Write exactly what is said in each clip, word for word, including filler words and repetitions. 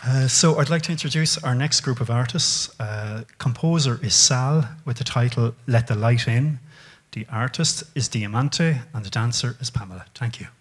Uh, so I'd like to introduce our next group of artists. Uh, composer is Sal with the title Let the Light In. The artist is Diamante and the dancer is Pamela. Thank you.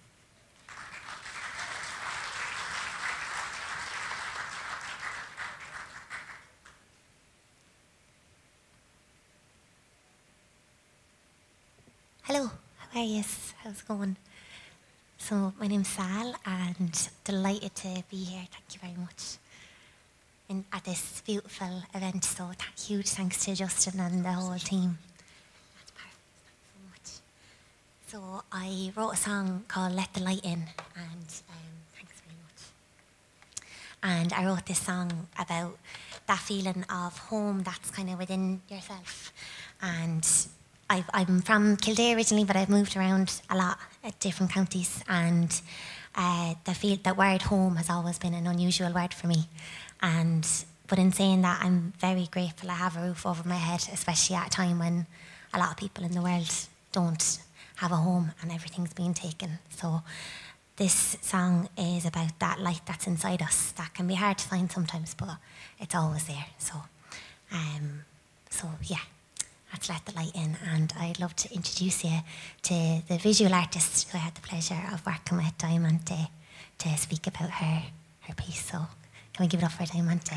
Hello, how are you? How's it going? So my name's Sal and delighted to be here. Thank you very much. In, at this beautiful event, so th huge thanks to Justin and the whole team. That's perfect. Thanks so much. So I wrote a song called Let the Light In, and um, thanks very much. And I wrote this song about that feeling of home that's kind of within yourself. And I've, I'm from Kildare originally, but I've moved around a lot at different counties, and uh, the feel, that word home has always been an unusual word for me. And but in saying that, I'm very grateful I have a roof over my head, especially at a time when a lot of people in the world don't have a home and everything's being taken. So this song is about that light that's inside us that can be hard to find sometimes, but it's always there. So, um, so yeah. Let's let the light in, and I'd love to introduce you to the visual artist who I had the pleasure of working with, Diamante, to speak about her, her piece. So can we give it up for Diamante?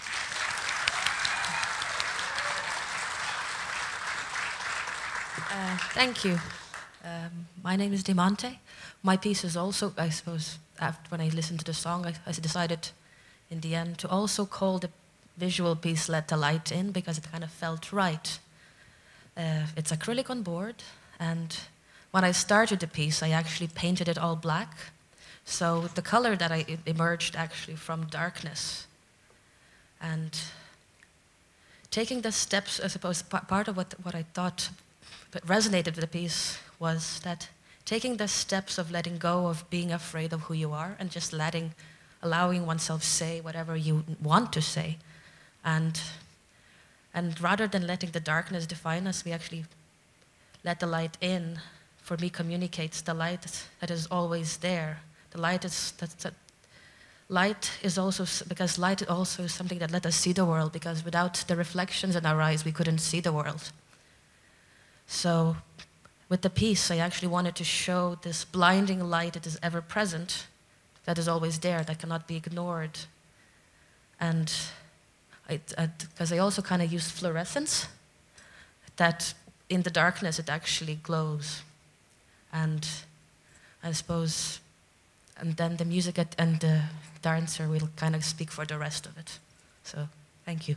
Uh, thank you. Um, my name is Diamante. My piece is also, I suppose, after when I listened to the song, I, I decided in the end to also call the visual piece Let the Light In, because it kind of felt right. Uh, it's acrylic on board, and when I started the piece, I actually painted it all black. So the color that I it emerged actually from darkness. And taking the steps, I suppose, part of what, what I thought resonated with the piece was that taking the steps of letting go of being afraid of who you are and just letting, allowing oneself say whatever you want to say. And And rather than letting the darkness define us, we actually let the light in. For me, communicates the light that is always there. The light is that, that light is also because light also is something that let us see the world. Because without the reflections in our eyes, we couldn't see the world. So, with the piece, I actually wanted to show this blinding light that is ever present, that is always there, that cannot be ignored, and. Because I, I, I also kind of used fluorescence, that in the darkness it actually glows. And I suppose, and then the music and the dancer will kind of speak for the rest of it. So, thank you.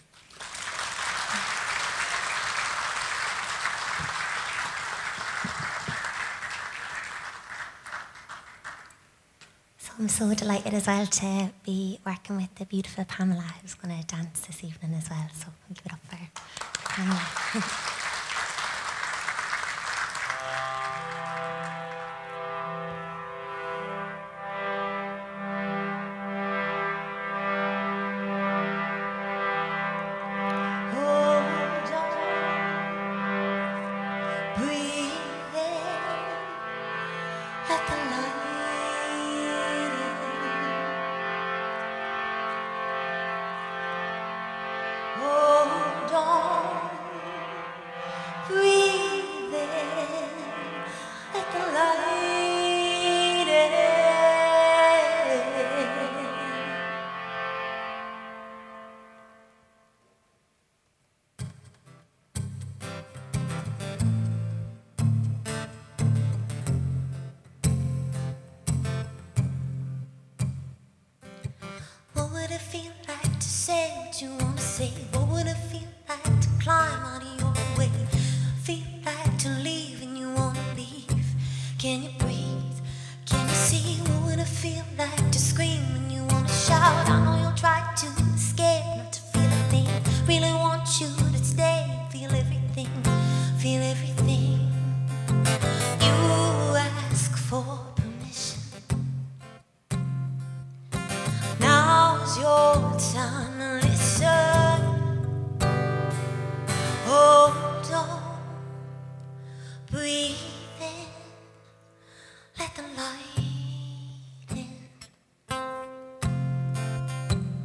I'm so delighted as well to be working with the beautiful Pamela, who's going to dance this evening as well. So I'll give it up for Pamela. Let the light in.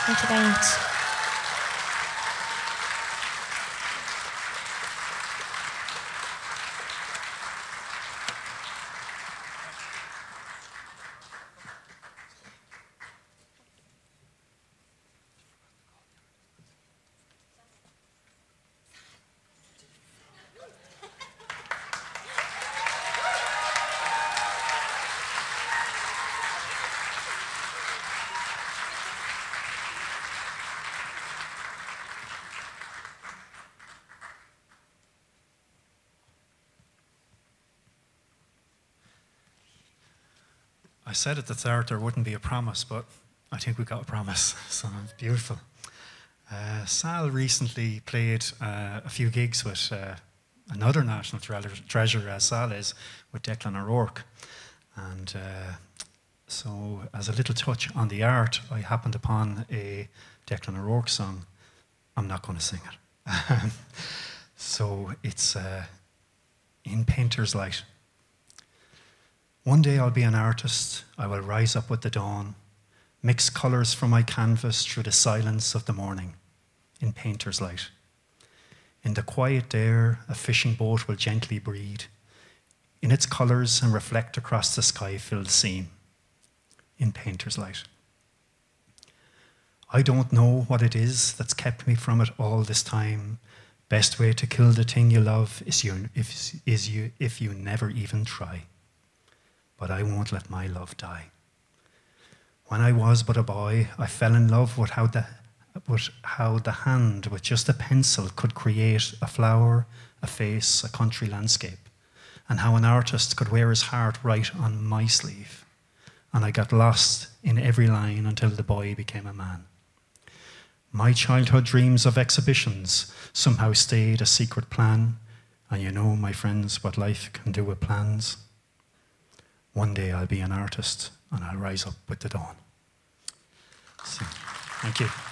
Thank you very much. I said at the start there wouldn't be a promise, but I think we got a promise, so it's beautiful. Uh, Sal recently played uh, a few gigs with uh, another national tre treasure, as Sal is, with Declan O'Rourke. And uh, so, as a little touch on the art, I happened upon a Declan O'Rourke song. I'm not going to sing it. So, it's uh, In Painter's Light. One day I'll be an artist, I will rise up with the dawn, mix colours from my canvas through the silence of the morning, in painter's light. In the quiet air, a fishing boat will gently breed, in its colours and reflect across the sky-filled scene, in painter's light. I don't know what it is that's kept me from it all this time. Best way to kill the thing you love is, you, if, is you, if you never even try. But I won't let my love die. When I was but a boy, I fell in love with how the, with how the hand with just a pencil could create a flower, a face, a country landscape, and how an artist could wear his heart right on my sleeve. And I got lost in every line until the boy became a man. My childhood dreams of exhibitions somehow stayed a secret plan, and you know, my friends, what life can do with plans. One day I'll be an artist and I'll rise up with the dawn. So, thank you.